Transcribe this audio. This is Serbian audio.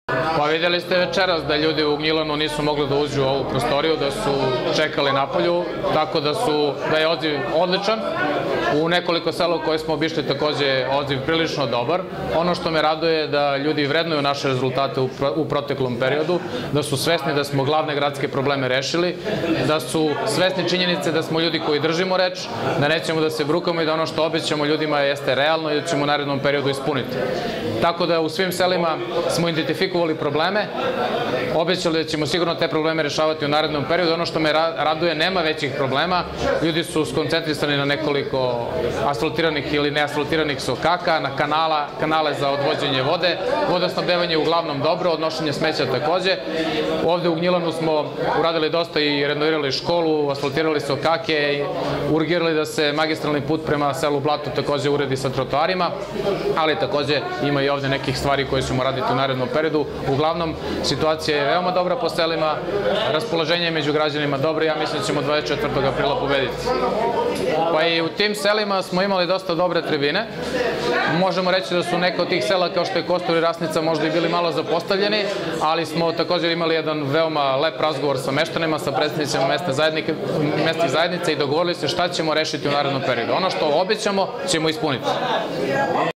Pa videli ste večeras da ljudi u Gnjilanu nisu mogli da uđu u ovu prostoriju, da su čekali napolju, tako da je odziv odličan. U nekoliko sela u koje smo obišli takođe je odziv prilično dobar. Ono što me raduje je da ljudi vrednuju naše rezultate u proteklom periodu, da su svesni da smo glavne gradske probleme rešili, da su svesni činjenice da smo ljudi koji držimo reč, da nećemo da se brukamo i da ono što obećamo ljudima jeste realno i da ćemo u narednom periodu ispuniti. Tako da u svim selima smo identifikovali probleme, obećali da ćemo sigurno te probleme rešavati u narednom periodu. Ono što me raduje, nema većih problema, ljudi su skoncentrisani na nekoliko asfaltiranih ili neasfaltiranih sokaka, na kanale za odvođenje vode, vodosnabdevanje je uglavnom dobro, odnošenje smeća takođe. Ovde u Gnjilanu smo uradili dosta i renovirali školu, asfaltirali sokake i urgirali da se magistralni put prema selu Blato takođe uredi sa trotoarima, ali takođe ima i ovde nekih stvari koje ćemo raditi u narednom periodu. Uglavnom, situacija je veoma dobra po selima, raspoloženje je među građanima dobro i ja mislim da ćemo 24. aprila pobediti. Pa i u tim selima smo imali dosta dobre tribine. Možemo reći da su neka od tih sela kao što je Kostur i Rasnica možda i bili malo zapostavljeni, ali smo također imali jedan veoma lep razgovor sa meštanima, sa predstavnicima mesnih zajednica i dogovorili se šta ćemo rešiti u narednom periodu. Ono što obećamo ćemo ispuniti.